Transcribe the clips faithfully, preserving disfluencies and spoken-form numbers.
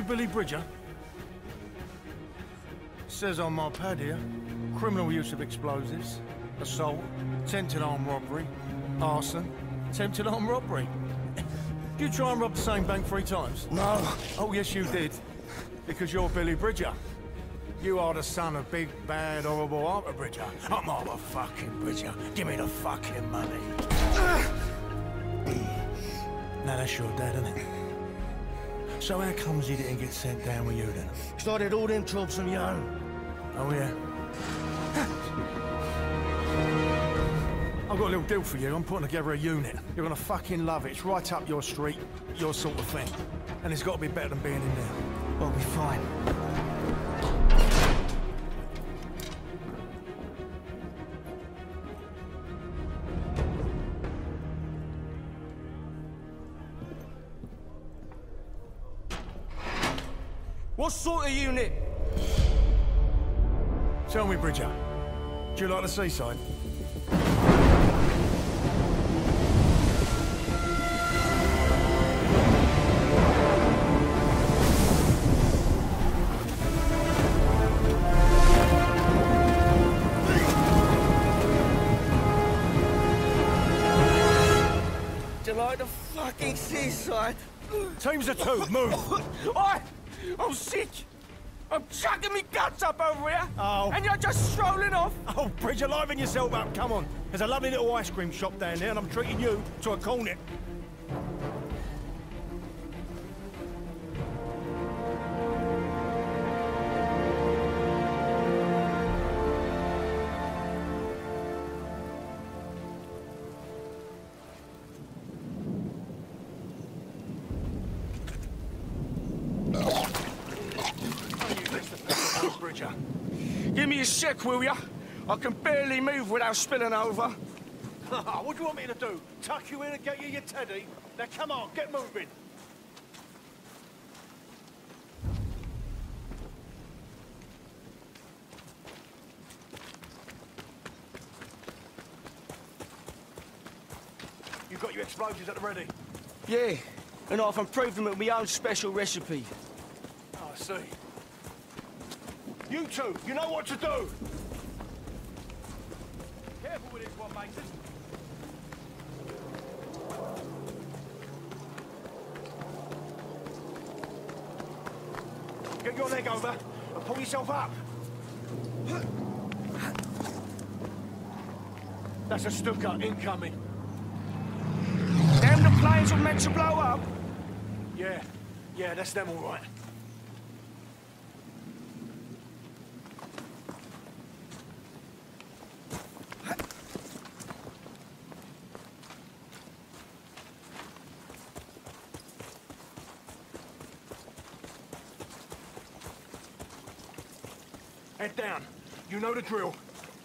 you Billy Bridger? Says on my pad here, criminal use of explosives, assault, attempted armed robbery, arson, attempted armed robbery. Did you try and rob the same bank three times? No. Oh, yes, you did. Because you're Billy Bridger. You are the son of big, bad, horrible Arthur Bridger. I'm Arthur fucking Bridger. Give me the fucking money. Now that's your dad, isn't it? So how comes he didn't get sent down with you then? Because I did all them jobs on your own. Oh, yeah? I've got a little deal for you. I'm putting together a unit. You're gonna fucking love it. It's right up your street, your sort of thing. And it's got to be better than being in there. I'll be fine. What sort of unit? Tell me, Bridger, do you like the seaside? Do you like the fucking seaside? Teams of two, move! Oi! I'm sick! I'm chucking me guts up over here! Oh. And you're just strolling off! Oh, Bridger, liven yourself up, come on. There's a lovely little ice cream shop down there and I'm treating you to a cornet. Bridger. Give me a sec, will ya? I can barely move without spilling over. What do you want me to do? Tuck you in and get you your teddy? Now come on, get moving. You've got your explosives at the ready? Yeah, and I've improved them with my own special recipe. Oh, I see. You two, you know what to do! Careful with this one, Mason. Get your leg over and pull yourself up. That's a Stuka incoming. Them the planes were meant to blow up? Yeah, yeah, that's them all right. Head down. You know the drill.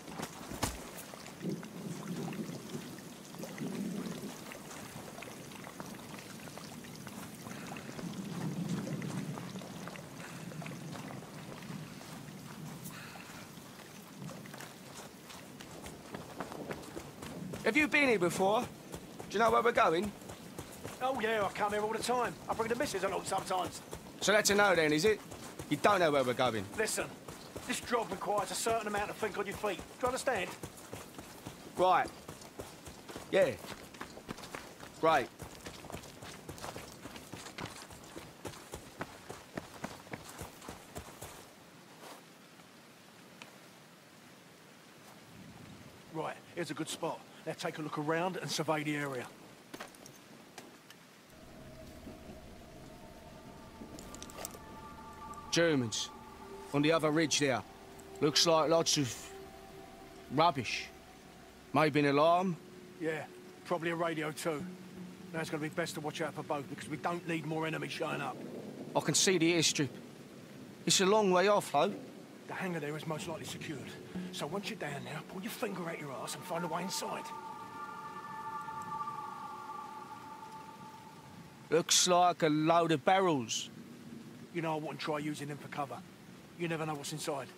Have you been here before? Do you know where we're going? Oh, yeah, I come here all the time. I bring the missus along sometimes. So that's a no then, is it? You don't know where we're going? Listen, this job requires a certain amount of think on your feet. Do you understand? Right. Yeah. Right. Right, here's a good spot. Now take a look around and survey the area. Germans. On the other ridge there. Looks like lots of rubbish. Maybe an alarm? Yeah, probably a radio too. Now it's going to be best to watch out for both because we don't need more enemies showing up. I can see the airstrip. It's a long way off, though. The hangar there is most likely secured. So once you're down there, pull your finger out your ass and find a way inside. Looks like a load of barrels. You know I wouldn't try using them for cover. You never know what's inside.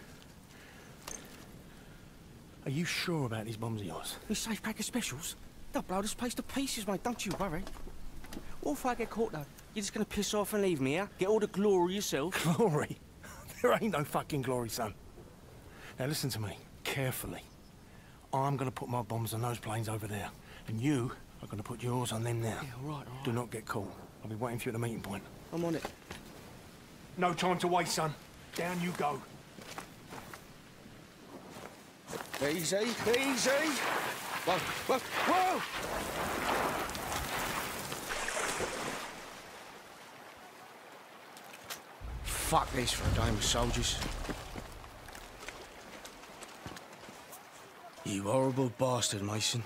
Are you sure about these bombs of yours? This safe pack of specials? They'll blow this place to pieces, mate. Don't you worry. What if I get caught, though? You're just gonna piss off and leave me, yeah? Get all the glory yourself? Glory? There ain't no fucking glory, son. Now listen to me, carefully. I'm gonna put my bombs on those planes over there, and you are gonna put yours on them now. Yeah, all right, all right. Do not get caught. I'll be waiting for you at the meeting point. I'm on it. No time to waste, son. Down you go. Easy, easy. Whoa, whoa, whoa! Fuck this for a game of soldiers. You horrible bastard, Mason.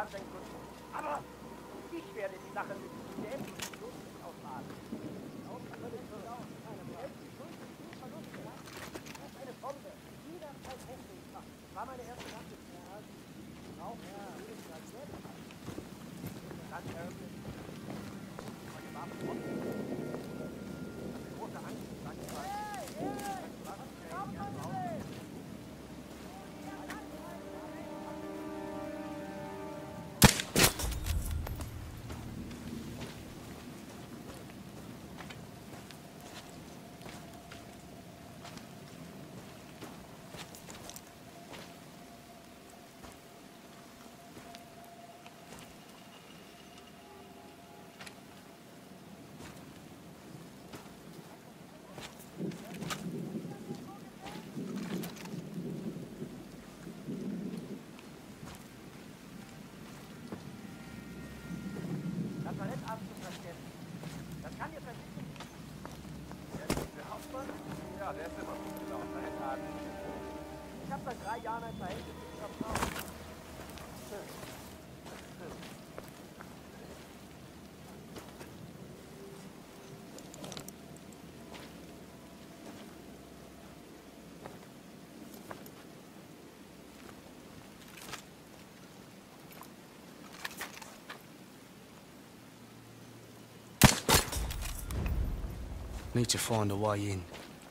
Anfängen. Aber ich werde die Sache mit dem Schluss ausbaden. Eine Bombe. Jederzeit heftig. War meine erste Nacht. Auch ja. Ganz ehrlich. Große Angst. Hey, hey! Das kann dir versuchen. Der Hauptmann? Ja, der ist immer gut gelaufen. Ich habe seit drei Jahren ein Verhältnis mit ihrer Frau. Schön. Schön. Need to find a way in.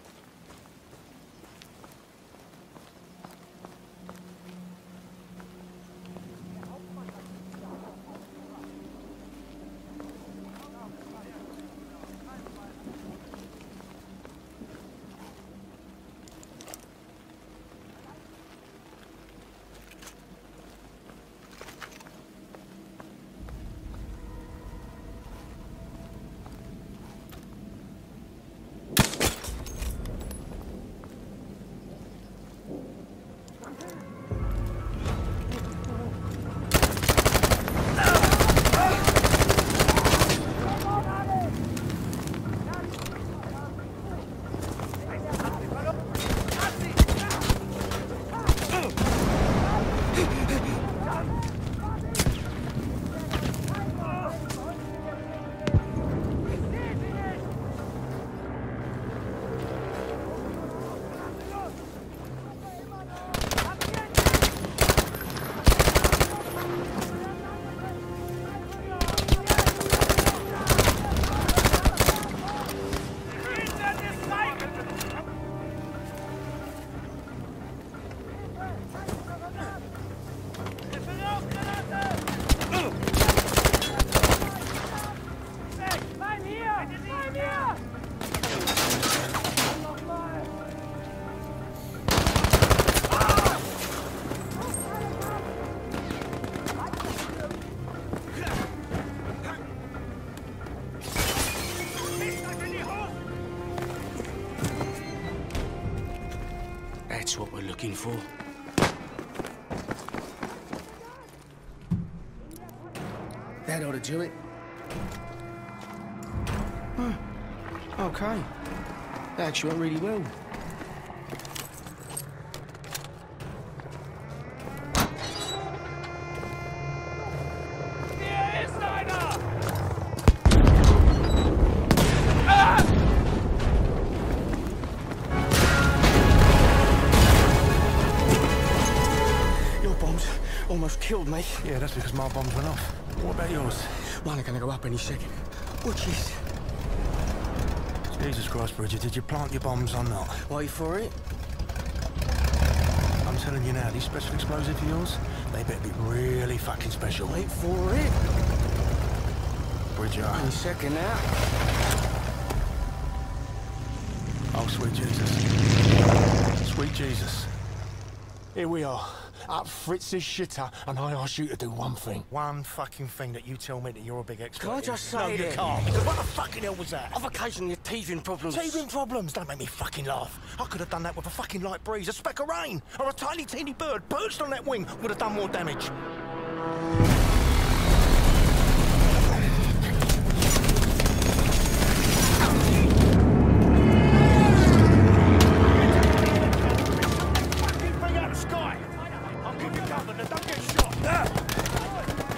That's what we're looking for. That ought to do it. Huh. Okay. That actually went really well. Almost killed me. Yeah, that's because my bombs went off. What about yours? Mine are gonna go up any second. Watch this. Jesus Christ, Bridget, did you plant your bombs or not? Wait for it. I'm telling you now, these special explosives of yours, they better be really fucking special. Wait for it. Bridget. Any second now. Oh, sweet Jesus. Sweet Jesus. Here we are. Up Fritz's shitter, and I ask you to do one thing. One fucking thing that you tell me that you're a big expert Can I in. just say No, you it? can't. Because what the fucking hell was that? I've occasionally had teething problems. Teething problems? Don't make me fucking laugh. I could have done that with a fucking light breeze, a speck of rain, or a tiny, teeny bird perched on that wing would have done more damage. Fucking thing out of the sky! I'll give you cover, now don't get shot.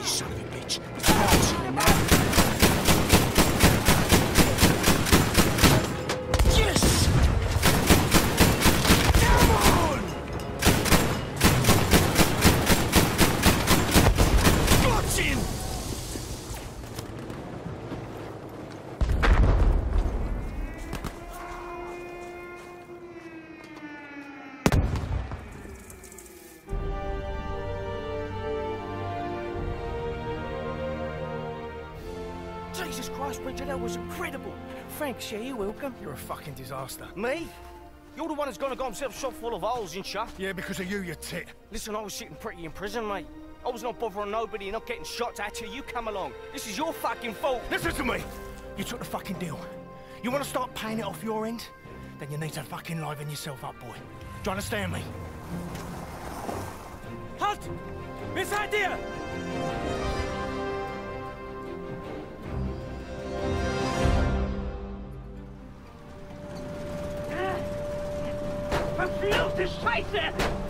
You son of a bitch. It's right now. Yes! Come on! Got him! Jesus Christ, Bridget, that was incredible. Thanks, yeah, you're welcome. You're a fucking disaster. Me? You're the one who's gonna got himself shot full of holes, ain't ya? Yeah, because of you, you tit. Listen, I was sitting pretty in prison, mate. I was not bothering nobody, not getting shot at till you come along. This is your fucking fault. Listen to me. You took the fucking deal. You want to start paying it off your end? Then you need to fucking liven yourself up, boy. Do you understand me? Halt! Wer seid ihr? Verfluchte Scheiße!